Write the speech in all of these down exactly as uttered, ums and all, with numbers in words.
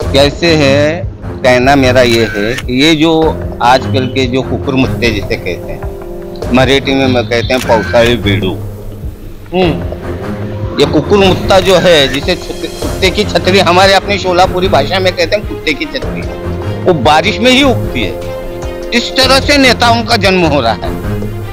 कैसे है, कहना मेरा ये है कि ये जो आजकल के जो कुकुर मुत्ते जिसे कहते हैं, मराठी में मैं कहते हैं पौसाड़ी बीड़ू, ये कुकुर मुत्ता जो है, जिसे कुत्ते की छतरी हमारे अपनी शोलापुरी भाषा में कहते हैं कुत्ते की छतरी, वो बारिश में ही उगती है। इस तरह से नेताओं का जन्म हो रहा है।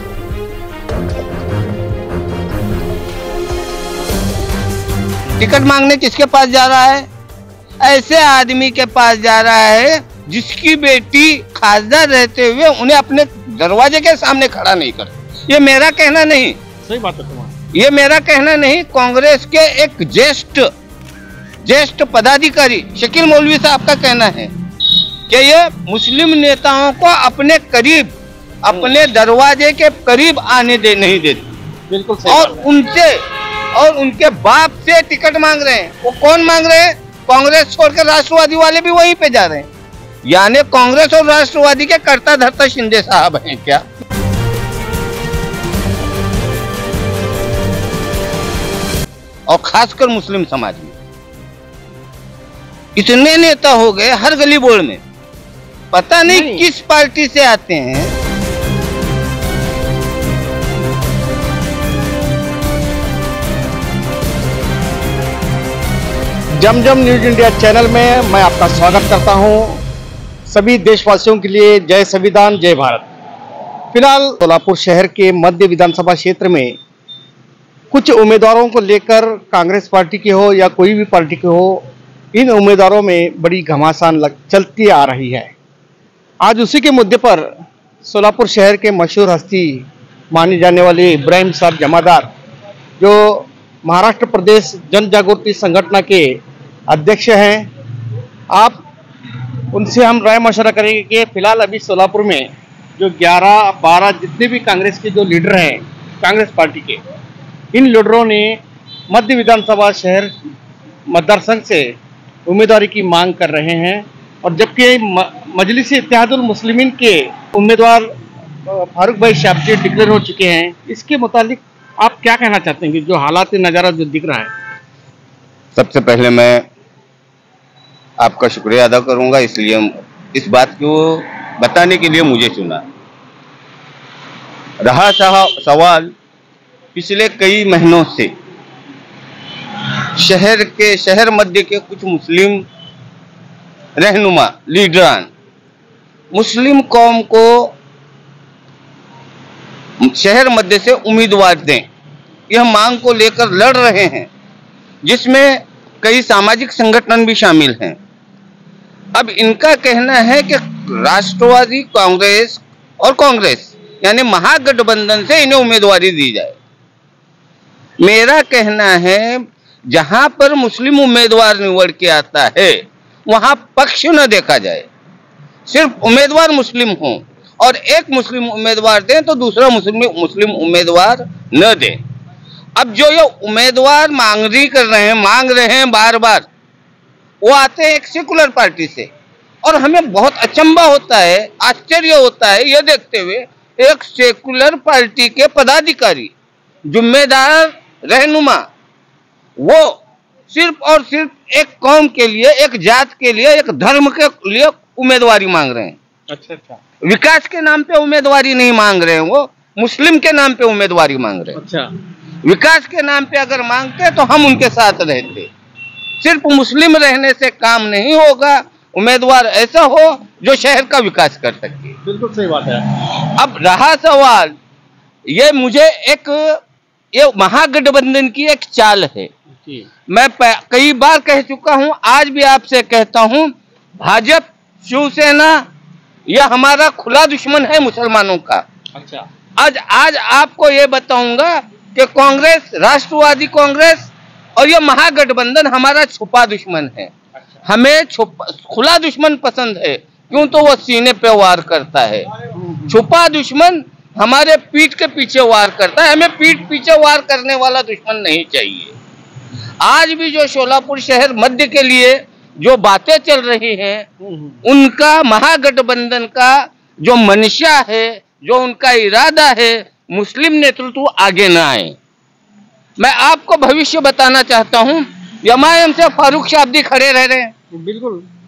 टिकट मांगने किसके पास जा रहा है? ऐसे आदमी के पास जा रहा है जिसकी बेटी खासदार रहते हुए उन्हें अपने दरवाजे के सामने खड़ा नहीं कर। ये मेरा कहना नहीं, सही बात है तुम्हारा, ये मेरा कहना नहीं, कांग्रेस के एक ज्येष्ठ ज्येष्ठ पदाधिकारी शकील मौलवी साहब का कहना है कि ये मुस्लिम नेताओं को अपने करीब, अपने दरवाजे के करीब आने दे नहीं देती। बिल्कुल सही। और उनसे और उनके बाप से टिकट मांग रहे हैं। वो कौन मांग रहे हैं? कांग्रेस छोड़कर राष्ट्रवादी वाले भी वहीं पे जा रहे हैं। यानी कांग्रेस और राष्ट्रवादी के कर्ता धर्ता शिंदे साहब हैं क्या? और खासकर मुस्लिम समाज में इतने नेता हो गए हर गली बोर्ड में, पता नहीं, नहीं किस पार्टी से आते हैं। जमजम न्यूज इंडिया चैनल में मैं आपका स्वागत करता हूं। सभी देशवासियों के लिए जय संविधान, जय भारत। फिलहाल सोलापुर शहर के मध्य विधानसभा क्षेत्र में कुछ उम्मीदवारों को लेकर, कांग्रेस पार्टी के हो या कोई भी पार्टी के हो, इन उम्मीदवारों में बड़ी घमासान लग चलती आ रही है। आज उसी के मुद्दे पर सोलापुर शहर के मशहूर हस्ती माने जाने वाले इब्राहिम साहब जमादार, जो महाराष्ट्र प्रदेश जन जागृति संगठन के अध्यक्ष हैं, आप उनसे हम राय मशवरा करेंगे कि फिलहाल अभी सोलापुर में जो ग्यारह बारह जितने भी कांग्रेस के जो लीडर हैं, कांग्रेस पार्टी के, इन लीडरों ने मध्य विधानसभा शहर मतदार संघ से उम्मीदवारी की मांग कर रहे हैं। और जबकि मजलिस इत्तेहादुल मुस्लिमीन के उम्मीदवार फारूक भाई शाब्दी डिक्लेयर हो चुके हैं, इसके मुतालिक आप क्या कहना चाहते हैं कि जो हालात नज़ारा जो दिख रहा है? सबसे पहले मैं आपका शुक्रिया अदा करूंगा, इसलिए इस बात को बताने के लिए मुझे चुना। रहा सवाल पिछले कई महीनों से शहर के शहर मध्य के कुछ मुस्लिम रहनुमा लीडरान मुस्लिम कौम को शहर मध्य से उम्मीदवार दें, यह मांग को लेकर लड़ रहे हैं, जिसमें कई सामाजिक संगठन भी शामिल हैं। अब इनका कहना है कि राष्ट्रवादी कांग्रेस और कांग्रेस यानी महागठबंधन से इन्हें उम्मीदवारी दी जाए। मेरा कहना है जहां पर मुस्लिम उम्मीदवार निवड़ के आता है वहां पक्ष न देखा जाए, सिर्फ उम्मीदवार मुस्लिम हों और एक मुस्लिम उम्मीदवार दें तो दूसरा मुस्लिम मुस्लिम उम्मीदवार न दें। अब जो ये उम्मीदवार मांगरी कर रहे हैं मांग रहे हैं बार बार, वो आते हैं एक सेकुलर पार्टी से, और हमें बहुत अचंभा होता है, आश्चर्य होता है यह देखते हुए एक सेकुलर पार्टी के पदाधिकारी, जिम्मेदार रहनुमा, वो सिर्फ और सिर्फ एक कौम के लिए, एक जात के लिए, एक धर्म के लिए उम्मीदवारी मांग रहे हैं। अच्छा अच्छा। विकास के नाम पे उम्मीदवारी नहीं मांग रहे हैं, वो मुस्लिम के नाम पे उम्मीदवारी मांग रहे हैं। अच्छा। विकास के नाम पे अगर मांगते तो हम उनके साथ रहते। सिर्फ मुस्लिम रहने से काम नहीं होगा, उम्मीदवार ऐसा हो जो शहर का विकास कर सके। बिल्कुल सही बात है। अब रहा सवाल, ये मुझे एक ये महागठबंधन की एक चाल है। मैं कई बार कह चुका हूं, आज भी आपसे कहता हूं, भाजपा शिवसेना यह हमारा खुला दुश्मन है मुसलमानों का। अच्छा। आज आज आपको ये बताऊंगा कि कांग्रेस, राष्ट्रवादी कांग्रेस और यह महागठबंधन हमारा छुपा दुश्मन है। अच्छा। हमें छुपा खुला दुश्मन पसंद है, क्यों तो वह सीने पे वार करता है। छुपा दुश्मन हमारे पीठ के पीछे वार करता है, हमें पीठ पीछे वार करने वाला दुश्मन नहीं चाहिए। आज भी जो शोलापुर शहर मध्य के लिए जो बातें चल रही हैं, उनका महागठबंधन का जो मंशा है, जो उनका इरादा है, मुस्लिम नेतृत्व आगे न आए। मैं आपको भविष्य बताना चाहता हूं, एम आई एम से फारूक शाब्दी खड़े रह रहे हैं। बिल्कुल।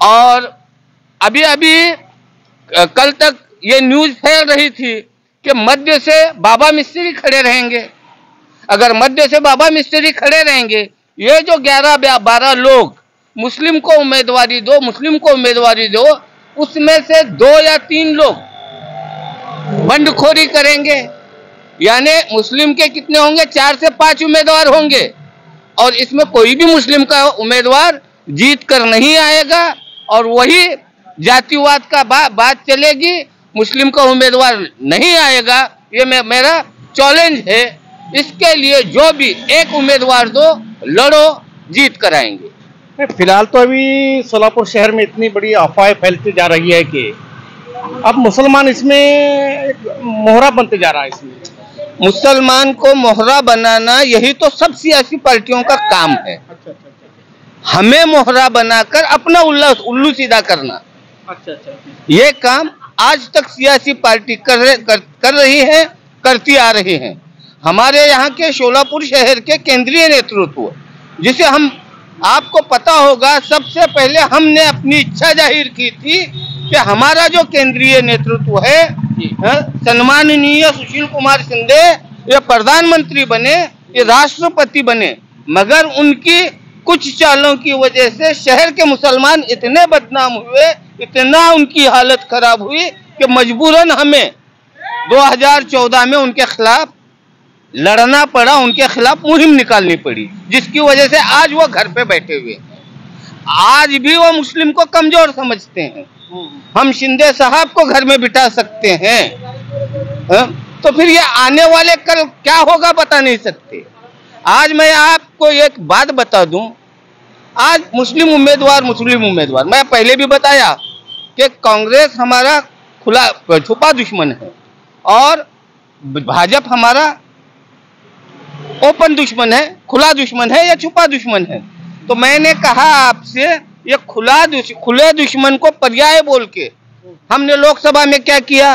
और अभी अभी कल तक ये न्यूज फैल रही थी कि मध्य से बाबा मिस्त्री खड़े रहेंगे। अगर मध्य से बाबा मिस्त्री खड़े रहेंगे, ये जो ग्यारह बारह लोग मुस्लिम को उम्मीदवारी दो मुस्लिम को उम्मीदवारी दो, उसमें से दो या तीन लोग बंडखोरी करेंगे, यानी मुस्लिम के कितने होंगे, चार से पांच उम्मीदवार होंगे, और इसमें कोई भी मुस्लिम का उम्मीदवार जीत कर नहीं आएगा, और वही जातिवाद का बा, बात चलेगी, मुस्लिम का उम्मीदवार नहीं आएगा। ये मे, मेरा चैलेंज है। इसके लिए जो भी एक उम्मीदवार दो, लड़ो, जीत कर आएंगे। फिलहाल तो अभी सोलापुर शहर में इतनी बड़ी अफवाह फैलती जा रही है कि अब मुसलमान इसमें एक मोहरा बनते जा रहा है। इसमें मुसलमान को मोहरा बनाना यही तो सब सियासी पार्टियों का काम है। अच्छा अच्छा अच्छा। हमें मोहरा बनाकर अपना उल्लू उल्लू सीधा करना। अच्छा अच्छा। ये काम आज तक सियासी पार्टी कर, कर, कर रही है, करती आ रही है। हमारे यहाँ के शोलापुर शहर के केंद्रीय नेतृत्व, जिसे हम, आपको पता होगा, सबसे पहले हमने अपनी इच्छा जाहिर की थी कि हमारा जो केंद्रीय नेतृत्व है, है सम्माननीय सुशील कुमार शिंदे, ये प्रधानमंत्री बने, ये राष्ट्रपति बने, मगर उनकी कुछ चालों की वजह से शहर के मुसलमान इतने बदनाम हुए, इतना उनकी हालत खराब हुई कि मजबूरन हमें दो हज़ार चौदह में उनके खिलाफ लड़ना पड़ा, उनके खिलाफ मुहिम निकालनी पड़ी, जिसकी वजह से आज वो घर पे बैठे हुए। आज भी वो मुस्लिम को कमजोर समझते हैं। हम शिंदे साहब को घर में बिठा सकते हैं, है? तो फिर ये आने वाले कल क्या होगा बता नहीं सकते। आज मैं आपको एक बात बता दूं, आज मुस्लिम उम्मीदवार मुस्लिम उम्मीदवार मैं पहले भी बताया कि कांग्रेस हमारा खुला छुपा दुश्मन है और भाजपा हमारा ओपन दुश्मन है, खुला दुश्मन है या छुपा दुश्मन है। तो मैंने कहा आपसे, ये खुला दुश, खुले दुश्मन को पर्याय बोल के हमने लोकसभा में क्या किया,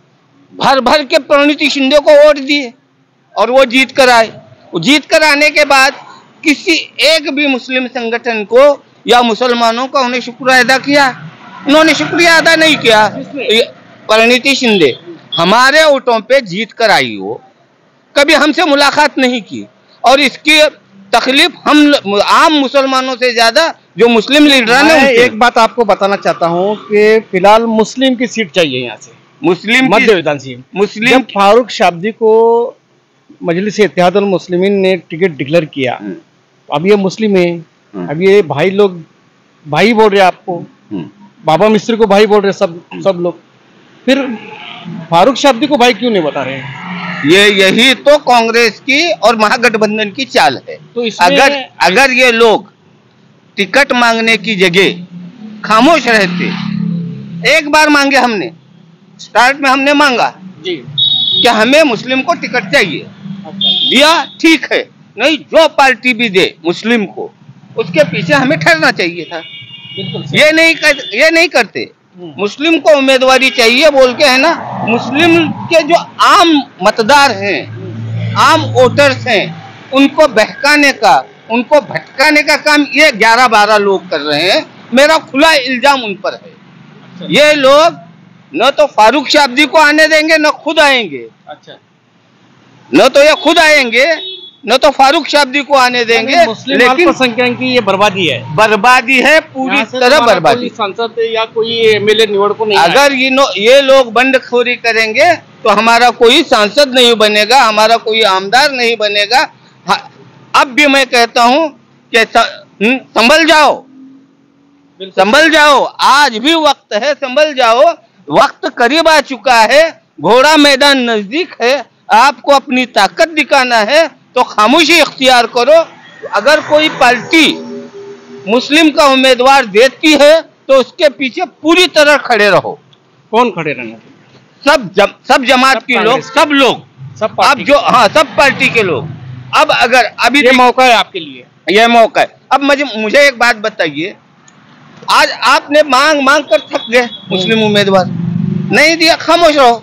भर भर के प्रणीति शिंदे को वोट दिए और वो जीत कर आए। जीत कर आने के बाद किसी एक भी मुस्लिम संगठन को या मुसलमानों का उन्हें शुक्रिया अदा किया? उन्होंने शुक्रिया अदा नहीं किया। प्रणीति शिंदे हमारे वोटों पे जीत कर आई, हो कभी हमसे मुलाकात नहीं की, और इसकी तकलीफ हम आम मुसलमानों से ज्यादा जो मुस्लिम लीडर ने। एक बात आपको बताना चाहता हूं कि फिलहाल मुस्लिम की सीट चाहिए यहाँ से, मुस्लिम मध्य विधानसभा। मुस्लिम फारूक शाब्दी को मजलिस इत्तेहादुल मुस्लिमीन ने टिकट डिक्लेयर किया, तो अब ये मुस्लिम है, अब ये भाई लोग भाई बोल रहे आपको, बाबा मिस्त्री को भाई बोल रहे सब सब लोग, फिर फारूक शाब्दी को भाई क्यों नहीं बता रहे हैं? ये यही तो कांग्रेस की और महागठबंधन की चाल है। तो अगर अगर ये लोग टिकट मांगने की जगह खामोश रहते, एक बार मांगे हमने, स्टार्ट में हमने मांगा जी कि हमें मुस्लिम को टिकट चाहिए, दिया, ठीक है, नहीं जो पार्टी भी दे मुस्लिम को, उसके पीछे हमें ठहरना चाहिए था। ये नहीं कर, ये नहीं करते। मुस्लिम को उम्मीदवारी चाहिए बोल के, है ना, मुस्लिम के जो आम मतदार हैं, आम वोटर्स हैं, उनको बहकाने का, उनको भटकाने का काम ये ग्यारह बारह लोग कर रहे हैं। मेरा खुला इल्जाम उन पर है। अच्छा। ये लोग न तो फारूक शाब्दी को आने देंगे, न खुद आएंगे। अच्छा। न तो ये खुद आएंगे, न तो फारूक शाब्दी को आने देंगे, लेकिन अल्पसंख्यक की ये बर्बादी है, बर्बादी है, पूरी तरह बर्बादी। सांसद या कोई एमएलए निवड़ को नहीं, अगर ये ये लोग बंडखोरी करेंगे तो हमारा कोई सांसद नहीं बनेगा, हमारा कोई आमदार नहीं बनेगा। अब भी मैं कहता हूं कि संभल जाओ, संभल जाओ, आज भी वक्त है, संभल जाओ, वक्त करीब आ चुका है, घोड़ा मैदान नजदीक है, आपको अपनी ताकत दिखाना है तो खामोशी इख्तियार करो। अगर कोई पार्टी मुस्लिम का उम्मीदवार देती है तो उसके पीछे पूरी तरह खड़े रहो। कौन खड़े रहना? सब जम, सब जमात के लोग, सब लोग, सब अब जो, हाँ, सब पार्टी के लोग। अब अगर अभी ये मौका है आपके लिए, यह मौका है। अब मुझे मुझे एक बात बताइए, आज आपने मांग मांग कर थक गए, मुस्लिम उम्मीदवार नहीं दिया, खामोश रहो,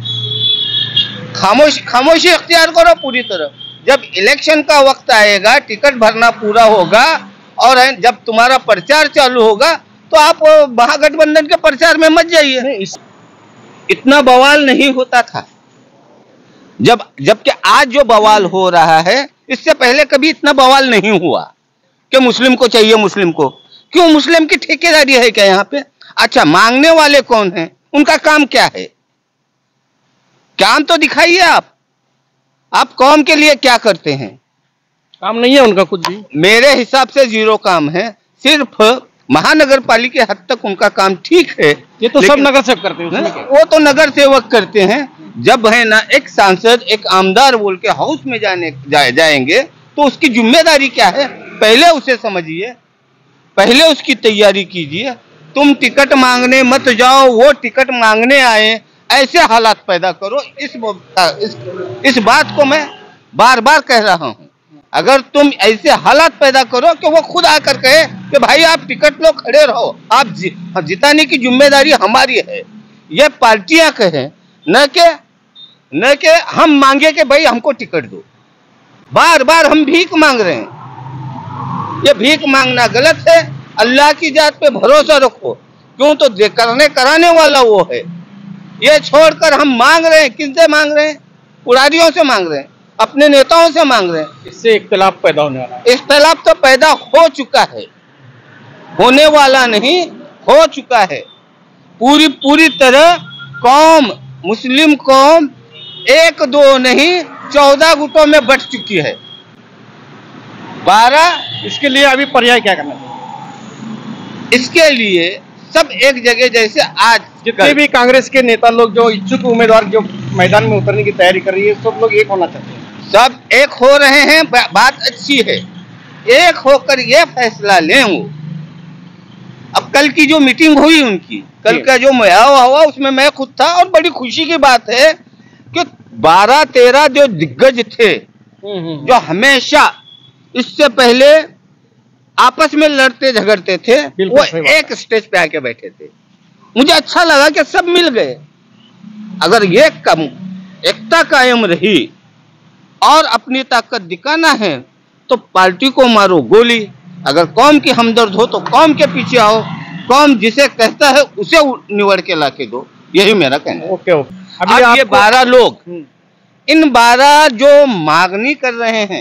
खामोश खामोशी इख्तियार करो पूरी तरह। जब इलेक्शन का वक्त आएगा, टिकट भरना पूरा होगा और जब तुम्हारा प्रचार चालू होगा, तो आप महागठबंधन के प्रचार में मत जाइए। इस... इतना बवाल नहीं होता था जब जबकि आज जो बवाल हो रहा है, इससे पहले कभी इतना बवाल नहीं हुआ कि मुस्लिम को चाहिए मुस्लिम को। क्यों? मुस्लिम की ठेकेदारी है क्या यहाँ पे? अच्छा, मांगने वाले कौन हैं? उनका काम क्या है? काम तो दिखाइए आप आप कौम के लिए क्या करते हैं? काम नहीं है उनका कुछ भी। मेरे हिसाब से जीरो काम है। सिर्फ महानगर पालिका हद तक उनका काम ठीक है। ये तो सब नगर सेवक करते हैं, वो तो नगर सेवक करते हैं। जब है ना एक सांसद एक आमदार बोल के हाउस में जाने जा, जाएंगे तो उसकी जिम्मेदारी क्या है पहले उसे समझिए, पहले उसकी तैयारी कीजिए। तुम टिकट मांगने मत जाओ, वो टिकट मांगने आए, ऐसे हालात पैदा करो। इस इस, इस बात को मैं बार बार कह रहा हूं। अगर तुम ऐसे हालात पैदा करो कि वो खुद आकर कहे कि भाई आप टिकट लो, खड़े रहो, आप जि, जिताने की जिम्मेदारी हमारी है, ये पार्टियां कहें, न के न के हम मांगे कि भाई हमको टिकट दो। बार बार हम भीख मांग रहे हैं। ये भीख मांगना गलत है। अल्लाह की जात पे भरोसा रखो। क्यों? तो करने कराने वाला वो है। ये छोड़कर हम मांग रहे हैं। किनसे मांग रहे हैं? पुरारियों से मांग रहे हैं, अपने नेताओं से मांग रहे हैं। इससे इख्तिलाफ पैदा होने वाला है। इख्तिलाफ तो पैदा हो चुका है, होने वाला नहीं, हो चुका है। पूरी पूरी तरह कौम, मुस्लिम कौम एक दो नहीं चौदह गुटों में बट चुकी है। बारह। इसके लिए अभी पर्याय क्या करना चाहिए? इसके लिए सब एक जगह, जैसे आज जितने भी कांग्रेस के नेता लोग जो इच्छुक उम्मीदवार जो मैदान में उतरने की तैयारी कर रही है, सब लोग एक होना चाहते हैं। सब एक हो रहे हैं, बात अच्छी है। एक होकर ये फैसला लें। वो अब कल की जो मीटिंग हुई उनकी, कल का जो मयावा हुआ, उसमें मैं खुद था और बड़ी खुशी की बात है कि बारह तेरह जो दिग्गज थे, जो हमेशा इससे पहले आपस में लड़ते झगड़ते थे, वो एक स्टेज पे आके बैठे थे। मुझे अच्छा लगा कि सब मिल गए। अगर ये कम एकता कायम रही और अपनी ताकत दिखाना है तो पार्टी को मारो गोली। अगर कौम की हमदर्द हो तो कौम के पीछे आओ। कौम जिसे कहता है उसे निवड़ के लाके दो। यही मेरा कहना है। Okay okay. अभी अब ये बारह लोग, इन बारह जो मांगनी कर रहे हैं,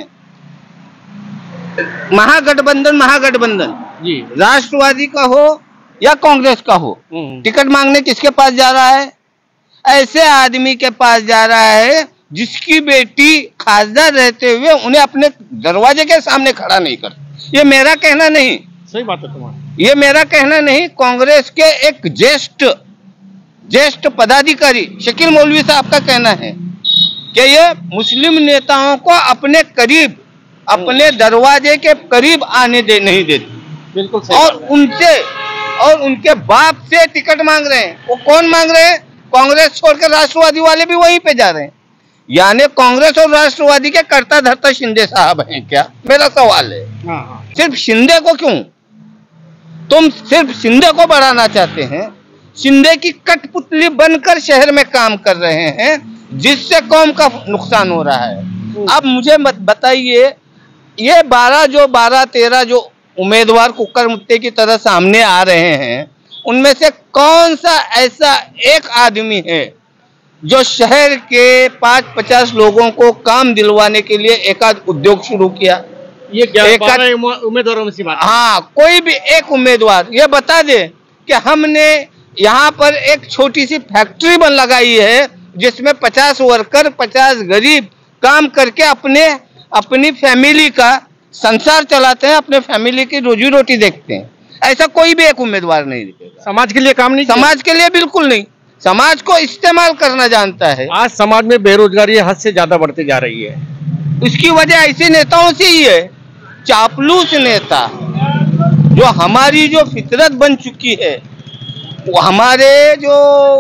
महागठबंधन महागठबंधन जी, राष्ट्रवादी का हो या कांग्रेस का हो, टिकट मांगने किसके पास जा रहा है? ऐसे आदमी के पास जा रहा है जिसकी बेटी खासदार रहते हुए उन्हें अपने दरवाजे के सामने खड़ा नहीं कर। ये मेरा कहना नहीं। सही बात है तुम्हारा। ये मेरा कहना नहीं, कांग्रेस के एक ज्येष्ठ ज्येष्ठ पदाधिकारी शकील मौलवी साहब का कहना है कि ये मुस्लिम नेताओं को अपने करीब, अपने दरवाजे के करीब आने दे नहीं देते। बिल्कुल सही। और उनसे और उनके बाप से टिकट मांग रहे हैं। वो कौन मांग रहे हैं? कांग्रेस छोड़कर राष्ट्रवादी वाले भी वहीं पे जा रहे हैं। यानी कांग्रेस और राष्ट्रवादी के कर्ता धर्ता शिंदे साहब हैं क्या? मेरा सवाल है। हाँ हाँ। सिर्फ शिंदे को क्यों? तुम सिर्फ शिंदे को बढ़ाना चाहते हैं। शिंदे की कठपुतली बनकर शहर में काम कर रहे हैं, जिससे कौम का नुकसान हो रहा है। अब मुझे मत बताइए, ये बारह जो बारह तेरह जो उम्मीदवार कुकर मुत्ते की तरह सामने आ रहे हैं, उनमें से कौन सा ऐसा एक आदमी है जो शहर के पाँच पचास लोगों को काम दिलवाने के लिए एक आध उद्योग शुरू किया? ये उम्मीदवारों में सी बात। हाँ, कोई भी एक उम्मीदवार ये बता दे कि हमने यहाँ पर एक छोटी सी फैक्ट्री बन लगाई है जिसमें पचास वर्कर, पचास गरीब काम करके अपने अपनी फैमिली का संसार चलाते हैं, अपने फैमिली की रोजी रोटी देखते हैं। ऐसा कोई भी एक उम्मीदवार नहीं दिखेगा। समाज के लिए काम नहीं, समाज के लिए बिल्कुल नहीं। समाज को इस्तेमाल करना जानता है। आज समाज में बेरोजगारी हद से ज्यादा बढ़ती जा रही है। उसकी वजह ऐसे नेताओं से ही है। चापलूस नेता, जो हमारी जो फितरत बन चुकी है, वो हमारे जो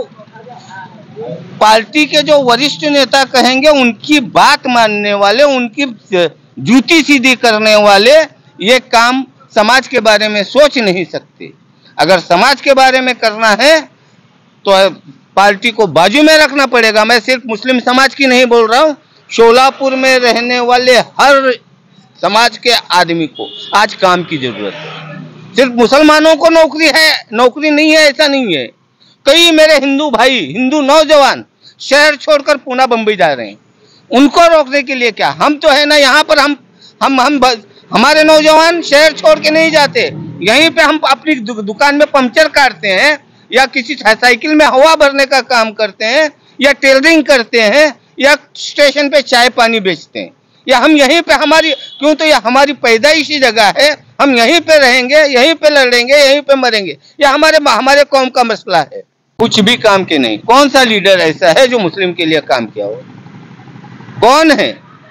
पार्टी के जो वरिष्ठ नेता कहेंगे उनकी बात मानने वाले, उनकी जूती सीधी करने वाले, ये काम समाज के बारे में सोच नहीं सकते। अगर समाज के बारे में करना है तो पार्टी को बाजू में रखना पड़ेगा। मैं सिर्फ मुस्लिम समाज की नहीं बोल रहा हूँ, शोलापुर में रहने वाले हर समाज के आदमी को आज काम की जरूरत है। सिर्फ मुसलमानों को नौकरी है, नौकरी नहीं है ऐसा नहीं है। कई मेरे हिंदू भाई, हिंदू नौजवान शहर छोड़कर पुणे बंबई जा रहे हैं, उनको रोकने के लिए क्या? हम तो है ना यहाँ पर, हम हम हम हमारे नौजवान शहर छोड़ के नहीं जाते, यहीं पे हम अपनी दु, दुकान में पंक्चर काटते हैं, या किसी साइकिल में हवा भरने का काम करते हैं, या टेलरिंग करते हैं, या स्टेशन पे चाय पानी बेचते हैं, या हम यहीं पे हमारी, क्यों तो यह हमारी पैदाइशी जगह है, हम यहीं पे रहेंगे, यहीं पे लड़ेंगे, यहीं पे मरेंगे, यह हमारे हमारे कौम का मसला है। कुछ भी काम के नहीं। कौन सा लीडर ऐसा है जो मुस्लिम के लिए काम किया हो? कौन है?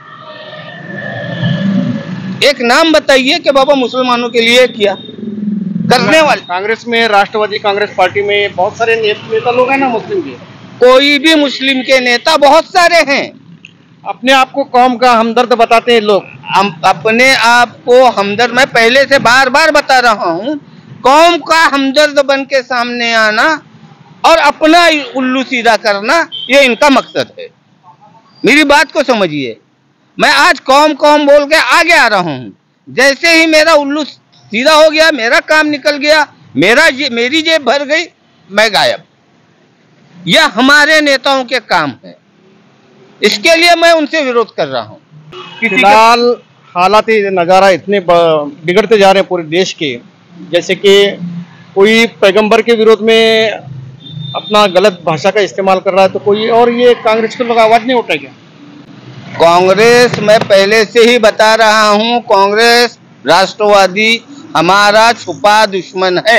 एक नाम बताइए कि बाबा मुसलमानों के लिए किया करने वाले। कांग्रेस में, राष्ट्रवादी कांग्रेस पार्टी में बहुत सारे नेता लोग हैं ना मुस्लिम के। कोई भी मुस्लिम के नेता बहुत सारे हैं। अपने आप को कौम का हमदर्द बताते हैं लोग। हम अपने आप को हमदर्द, मैं पहले से बार बार बता रहा हूँ, कौम का हमदर्द बन के सामने आना और अपना उल्लू सीधा करना, ये इनका मकसद है। मेरी बात को समझिए। मैं आज कौम कौम बोल के आगे आ रहा हूँ। जैसे ही मेरा उल्लू सीधा हो गया, मेरा काम निकल गया, मेरा जे, मेरी जेब भर गई, मैं गायब। यह हमारे नेताओं के काम है, इसके लिए मैं उनसे विरोध कर रहा हूँ। फिलहाल हालात नज़ारा इतने बिगड़ते जा रहे हैं पूरे देश के, जैसे कि कोई पैगंबर के विरोध में अपना गलत भाषा का इस्तेमाल कर रहा है, तो कोई और ये कांग्रेस को लोग आवाज नहीं उठाए क्या? कांग्रेस, मैं पहले से ही बता रहा हूँ, कांग्रेस राष्ट्रवादी हमारा छुपा दुश्मन है।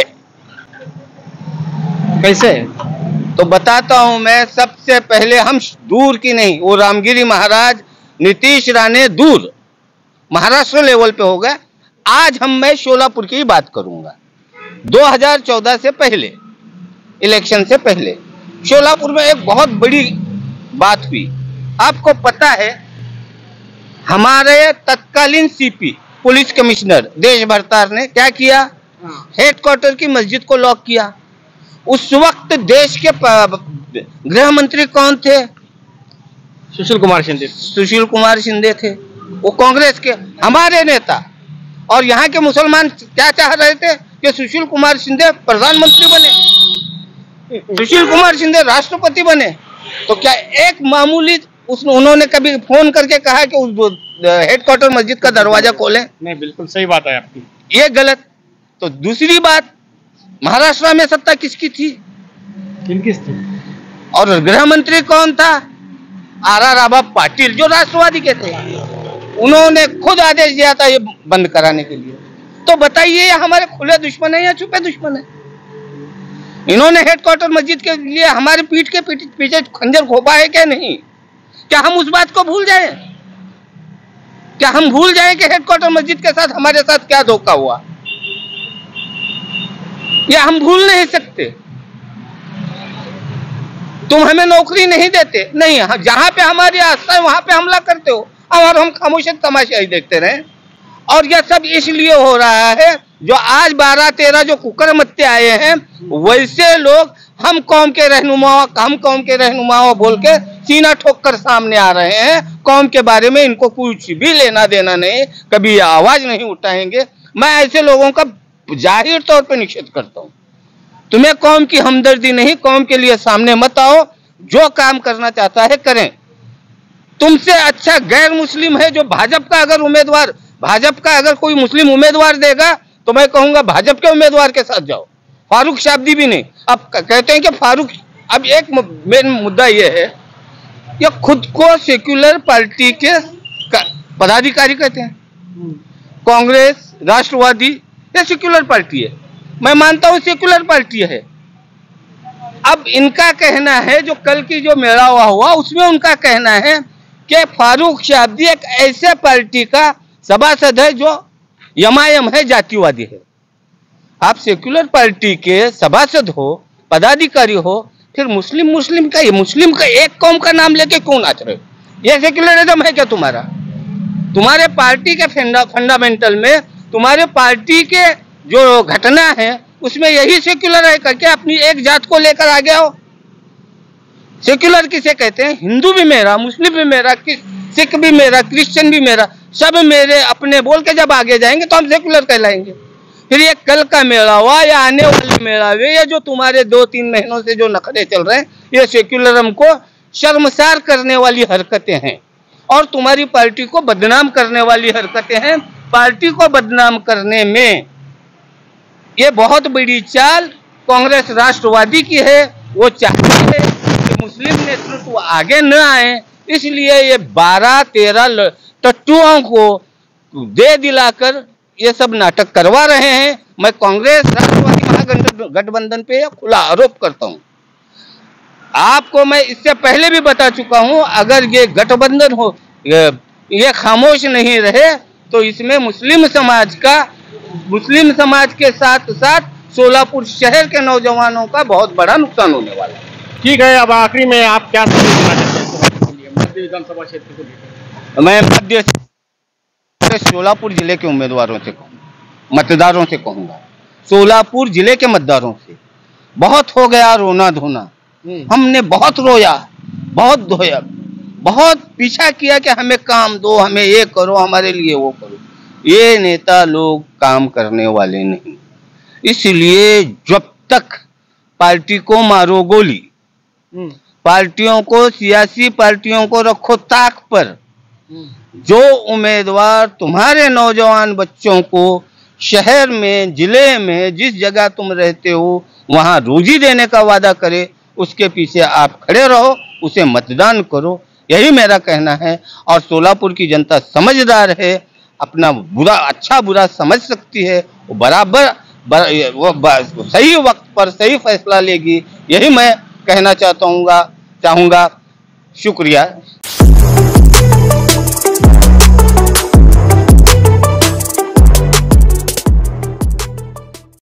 कैसे? तो बताता हूँ मैं। सबसे पहले हम दूर की नहीं, वो रामगिरी महाराज, नीतीश राणे दूर महाराष्ट्र लेवल पे हो गए। आज हम मैं शोलापुर की बात करूंगा। दो हज़ार चौदह से पहले, इलेक्शन से पहले शोलापुर में एक बहुत बड़ी बात हुई। आपको पता है, हमारे तत्कालीन सीपी पुलिस कमिश्नर देश भरतार ने क्या किया? हेडक्वार्टर की मस्जिद को लॉक किया। उस वक्त देश के गृह मंत्री कौन थे? सुशील कुमार शिंदे। सुशील कुमार शिंदे थे, वो कांग्रेस के हमारे नेता। और यहाँ के मुसलमान क्या चाह रहे थे कि सुशील कुमार शिंदे प्रधानमंत्री बने, सुशील कुमार शिंदे राष्ट्रपति बने। तो क्या एक मामूली उस उन्होंने कभी फोन करके कहा कि उस हेडक्वार्टर मस्जिद का दरवाजा खोलें? नहीं, बिल्कुल सही बात है आपकी, ये गलत। तो दूसरी बात, महाराष्ट्र में सत्ता किसकी थी? किनकी थी? और गृह मंत्री कौन था? आर आर राबा पाटिल, जो राष्ट्रवादी के थे। उन्होंने खुद आदेश दिया था ये बंद कराने के लिए। तो बताइए, ये हमारे खुले दुश्मन है या छुपे दुश्मन है? इन्होंने हेडक्वार्टर मस्जिद के लिए हमारे पीठ के पीछे खंजर घोपा है क्या? नहीं। क्या हम उस बात को भूल जाएं? क्या हम भूल जाएं कि हेडक्वार्टर मस्जिद के साथ हमारे साथ क्या धोखा हुआ? या हम भूल नहीं सकते। तुम हमें नौकरी नहीं देते, नहीं, जहां पे हमारी आस्था है वहां पे हमला करते हो, और हम खामोश तमाशा ही देखते रहे। और यह सब इसलिए हो रहा है, जो आज बारह तेरह जो कुकरमत्ते आए हैं, वैसे लोग हम कौम के रहनुमाओं हम कौम के रहनुमाओं बोल के सीना ठोक कर सामने आ रहे हैं। कौम के बारे में इनको कुछ भी लेना देना नहीं, कभी आवाज नहीं उठाएंगे। मैं ऐसे लोगों का जाहिर तौर पे निषेध करता हूँ। तुम्हें कौम की हमदर्दी नहीं, कौम के लिए सामने मत आओ। जो काम करना चाहता है करें। तुमसे अच्छा गैर मुस्लिम है जो भाजपा का अगर उम्मीदवार भाजपा का अगर कोई मुस्लिम उम्मीदवार देगा तो मैं कहूंगा भाजपा के उम्मीदवार के साथ जाओ, फारूक शाब्दी भी नहीं। अब कहते हैं कि फारूक, अब एक मेन मुद्दा यह है, ये खुद को सेक्युलर पार्टी के पदाधिकारी कहते हैं। कांग्रेस, राष्ट्रवादी, ये सेक्युलर पार्टी है। मैं मानता हूं सेक्युलर पार्टी है। अब इनका कहना है, जो कल की जो मेळावा हुआ उसमें उनका कहना है कि फारूक शाब्दी एक ऐसे पार्टी का सभासद है जो यमायम है, जातिवादी है। आप सेक्युलर पार्टी के सभासद हो, पदाधिकारी हो, फिर मुस्लिम मुस्लिम का ये मुस्लिम का एक कौम का नाम लेके क्यों नाच रहे हो? ये सेक्युलरिज्म है क्या तुम्हारा? तुम्हारे पार्टी के फंडामेंटल में, तुम्हारे पार्टी के जो घटना है उसमें यही सेक्युलर है करके अपनी एक जात को लेकर आ गया हो। सेक्युलर किसे कहते हैं? हिंदू भी मेरा, मुस्लिम भी मेरा, सिख भी मेरा, क्रिश्चियन भी मेरा, सब मेरे अपने बोल के जब आगे जाएंगे तो हम सेक्युलर कहलाएंगे। फिर ये कल का मेला हुआ या आने वाले मेला हुए, ये जो तुम्हारे दो तीन महीनों से जो नखरे चल रहे हैं, ये सेक्युलरिज्म को शर्मसार करने वाली हरकतें हैं और तुम्हारी पार्टी को बदनाम करने वाली हरकतें हैं। पार्टी को बदनाम करने में ये बहुत बड़ी चाल कांग्रेस राष्ट्रवादी की है। वो चाहती है कि मुस्लिम नेतृत्व आगे न आए, इसलिए ये बारह तेरह टट्टुओं को दे दिलाकर ये सब नाटक करवा रहे हैं। मैं कांग्रेस राष्ट्रवादी महागठबंधन पे खुला आरोप करता हूं। आपको मैं इससे पहले भी बता चुका हूं, अगर ये गठबंधन हो ये, ये खामोश नहीं रहे तो इसमें मुस्लिम समाज का मुस्लिम समाज के साथ साथ सोलापुर शहर के नौजवानों का बहुत बड़ा नुकसान होने वाला है। ठीक है, अब आखिरी में आप क्या समझना चाहते हैं मध्य विधानसभा क्षेत्र को लेकर? मैं मध्य सोलापुर जिले के उम्मीदवारों से कहूँगा, मतदारों से कहूँगा, सोलापुर जिले के मतदारों से बहुत हो गया रोना धोना। हमने बहुत रोया, बहुत धोया, बहुत पीछा किया कि हमें काम दो, हमें ये करो, हमारे लिए वो करो। ये नेता लोग काम करने वाले नहीं, इसलिए जब तक पार्टी को मारो गोली, पार्टियों को, सियासी पार्टियों को रखो ताक पर, जो उम्मीदवार तुम्हारे नौजवान बच्चों को शहर में, जिले में, जिस जगह तुम रहते हो वहां रोजी देने का वादा करे, उसके पीछे आप खड़े रहो, उसे मतदान करो। यही मेरा कहना है। और सोलापुर की जनता समझदार है, अपना बुरा अच्छा बुरा समझ सकती है, वो बराबर बर, वो सही वक्त पर सही फैसला लेगी। यही मैं कहना चाहता हूँ चाहूँगा। शुक्रिया।